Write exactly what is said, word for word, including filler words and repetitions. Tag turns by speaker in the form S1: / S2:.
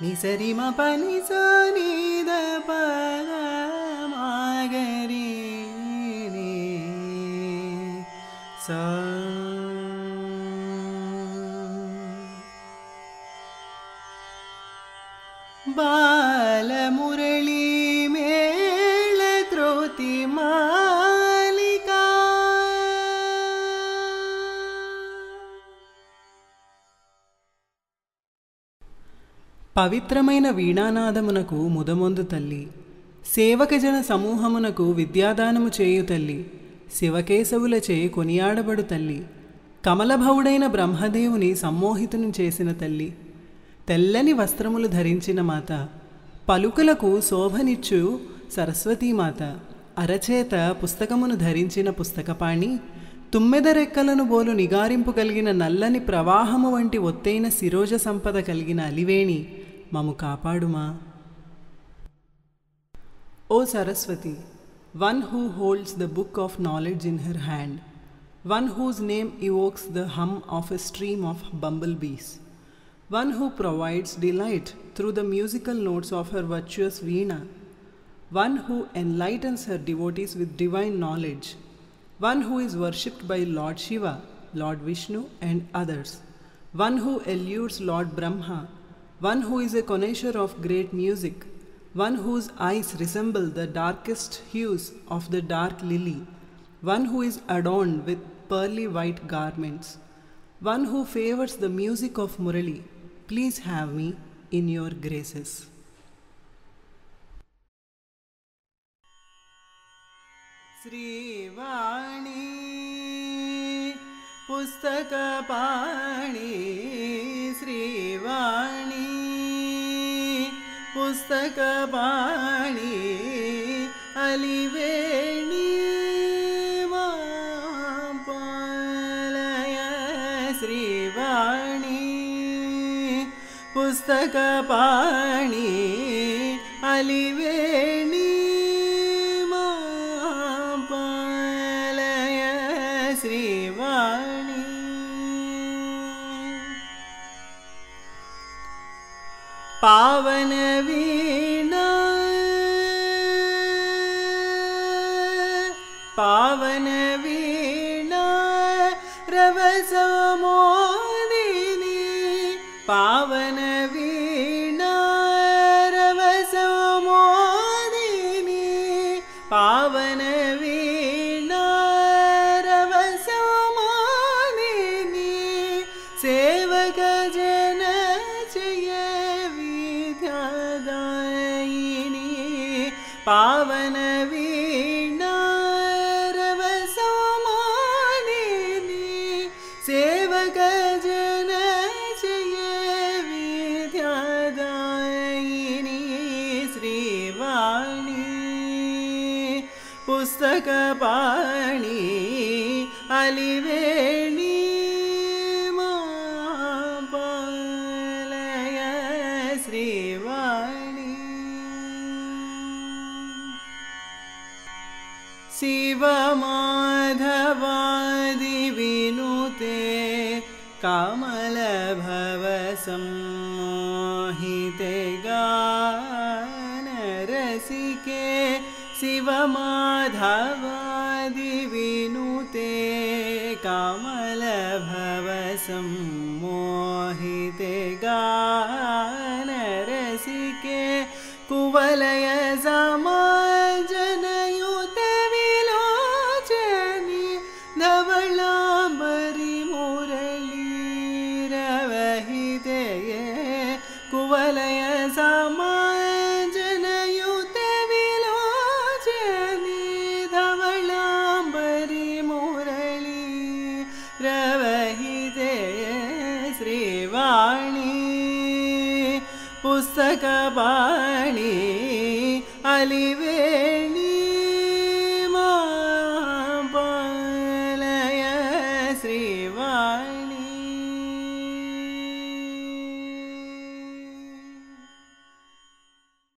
S1: నిసరి మ పని స ని ద ప గ మ గ రి ని స బాల మురళీ మేళ త్రోతి మాలికా పవిత్రమైన వీణానాదమునకు ముదమొందు తల్లి, సేవకజన సమూహమునకు విద్యాదానము చేయు తల్లి, శివకేశవులచే కొనియాడబడు తల్లి, కమలభవుడైన బ్రహ్మదేవుని సమ్మోహితుని చేసిన తల్లి, తెల్లని వస్త్రములు ధరించిన మాత, పలుకులకు శోభనిచ్చు సరస్వతీమాత, అరచేత పుస్తకమును ధరించిన పుస్తకపాణి, తుమ్మెదరెక్కలను బోలు నిగారింపు కలిగిన నల్లని ప్రవాహము వంటి ఒత్తైన శిరోజ సంపద కలిగిన అలివేణి, మము కాపాడుమా. ఓ Saraswati, one who holds the book of knowledge in her hand, one whose name evokes the hum of a stream of bumblebees, one who provides delight through the musical notes of her virtuous veena, one who enlightens her devotees with divine knowledge, one who is worshipped by Lord Shiva, Lord Vishnu and others, one who allures Lord Brahma, one who is a connoisseur of great music, one whose eyes resemble the darkest hues of the dark lily, one who is adorned with pearly white garments, one who favors the music of Murali, please have me in your graces. Srivani Pustakapani, Srivani Pustakapani, Aliveni Mapalaya, Srivani Pustakapani, Aliveni Mapalaya, Srivani. Pavana Veena, Pavana Veena, Ravasamodini, Pavana Veena, Ravasamodini, Pavana Veena, Ravasamodini, Sevaka Jana Jaya Vidyadayini, Pavana Veena, Ravasamodini, Sevaka Jana Jaya Vidyadayini, Srivani Pustakapani, Aliveni Mapalaya, Srivani. Shiva Madhavadi Vinute Kamala Bhavasammohite Gana Rasike, Shiva Madhavadi Vinute Kamala Bhavasammohite Gana Rasike, Kuvalaya Samajanayute Vilochani, Dhavalambari Murali Ravahite, Kuvalaya Samajanayute Vilochani, Dhavalambari Murali Ravahite, Srivani Pustakapani, Alive